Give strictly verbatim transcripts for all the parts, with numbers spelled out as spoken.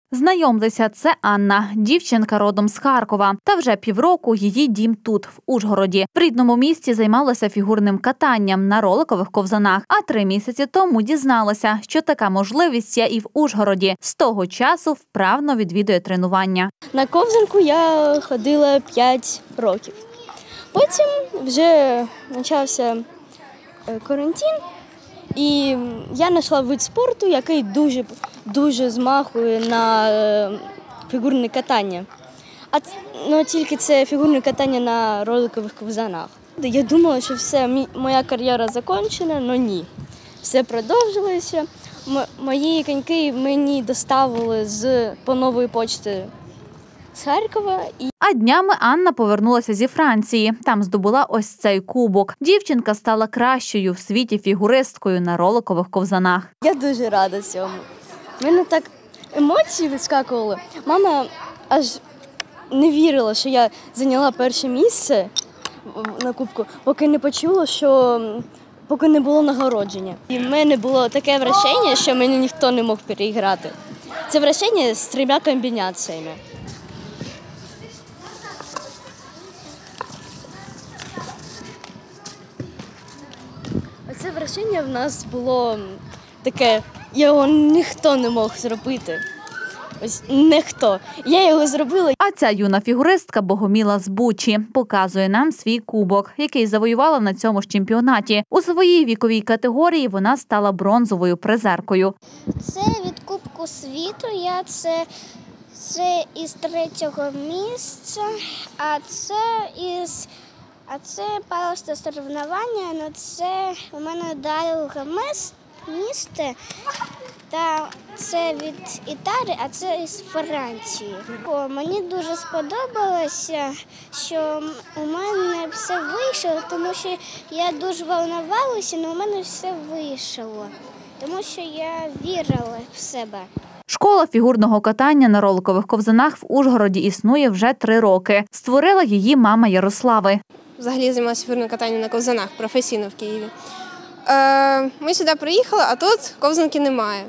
Знайомтеся, це Анна, дівчинка родом з Харкова. Та вже півроку її дім тут, в Ужгороді. В рідному місті займалася фігурним катанням на роликових ковзанах. А три місяці тому дізналася, що така можливість є і в Ужгороді. З того часу вправно відвідує тренування. На ковзанку я ходила п'ять років. Потім вже почався карантин. І я знайшла вид спорту, який дуже, дуже змахує на фігурне катання. А ну, тільки це фігурне катання на роликових ковзанах. Я думала, що все, моя кар'єра закінчена, але ні. Все продовжилося. Мої коньки мені доставили з, по нової почти з Харкова. А днями Анна повернулася зі Франції. Там здобула ось цей кубок. Дівчинка стала кращою в світі фігуристкою на роликових ковзанах. Я дуже рада цьому. У мене так емоції вискакували. Мама аж не вірила, що я зайняла перше місце на кубку, поки не почула, що поки не було нагородження. І в мене було таке враження, що мене ніхто не мог переіграти. Це враження з трьома комбінаціями. Це враження в нас було таке, його ніхто не мог зробити. Ось ніхто. Я його зробила. А ця юна фігуристка Богоміла з Бучі показує нам свій кубок, який завоювала на цьому ж чемпіонаті. У своїй віковій категорії вона стала бронзовою призеркою. Це від Кубку світу, я це, це із третього місця, а це із... А це просто соревнування, але це у мене друге місце, та це від Італії, а це із Франції. О, мені дуже сподобалося, що у мене все вийшло, тому що я дуже волнувалася, але у мене все вийшло, тому що я вірила в себе. Школа фігурного катання на роликових ковзанах в Ужгороді існує вже три роки. Створила її мама Ярослави. Взагалі займалася фігурним катанням на ковзанах професійно в Києві. Е, ми сюди приїхали, а тут ковзанки немає.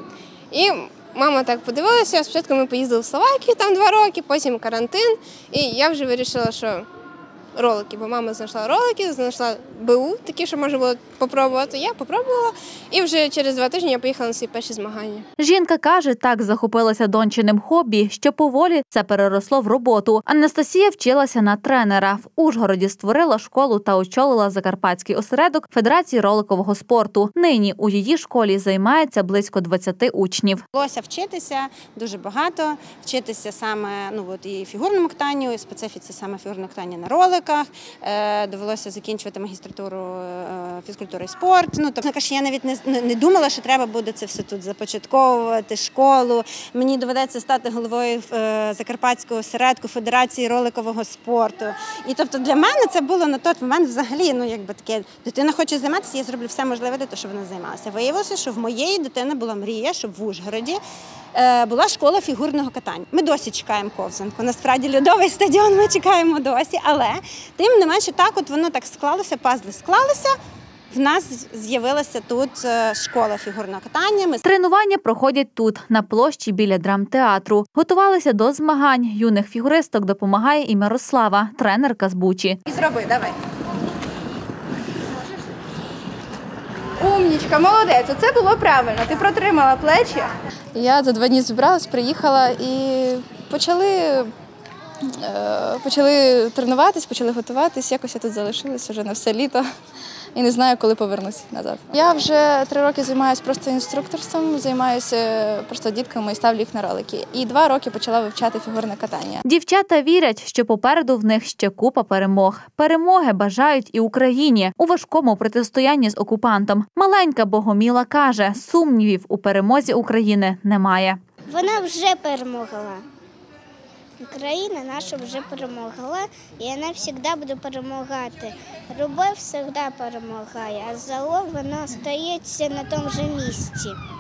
І мама так подивилася, спочатку ми поїздили в Словакію, там два роки, потім карантин. І я вже вирішила, що ролики, бо мама знайшла ролики, знайшла БУ, такі, що можна було спробувати. Я спробувала, і вже через два тижні я поїхала на свої перші змагання. Жінка каже, так захопилася дончиним хобі, що поволі це переросло в роботу. Анастасія вчилася на тренера. В Ужгороді створила школу та очолила Закарпатський осередок Федерації роликового спорту. Нині у її школі займається близько двадцяти учнів. Довелося вчитися дуже багато, вчитися саме ну, от, і фігурному катанню, і специфіці саме фігурного катання на роликах. Довелося закінчувати магістратуру фізкультури і спорту. Ну, тобто, я навіть не, не думала, що треба буде це все тут започатковувати, школу. Мені доведеться стати головою Закарпатського осередку Федерації роликового спорту. І тобто для мене це було на той момент взагалі, ну якби таке, дитина хоче займатися, я зроблю все можливе для того, щоб вона займалася. Виявилося, що в моєї дитини була мрія, щоб в Ужгороді була школа фігурного катання. Ми досі чекаємо ковзанку. Насправді льодовий стадіон ми чекаємо досі, але тим не менше так от воно так склалося, пазли склалися. В нас з'явилася тут школа фігурного катання. Тренування проходять тут, на площі біля драмтеатру. Готувалися до змагань. Юних фігуристок допомагає і Мирослава, тренерка з Бучі. І зроби, давай. Умнічка, молодець, оце було правильно. Ти протримала плечі. Я за два дні зібралась, приїхала і почали, почали тренуватись, почали готуватись. Якось я тут залишилась вже на все літо і не знаю, коли повернусь назад. Я вже три роки займаюся просто інструкторством, займаюся просто дітками і ставлю їх на ролики. І два роки почала вивчати фігурне катання. Дівчата вірять, що попереду в них ще купа перемог. Перемоги бажають і Україні у важкому протистоянні з окупантом. Маленька Богоміла каже, сумнівів у перемозі України немає. Вона вже перемогла. Україна наша вже перемогла, і вона завжди буде перемагати. Любов завжди перемагає, а зло воно стається на тому ж місці.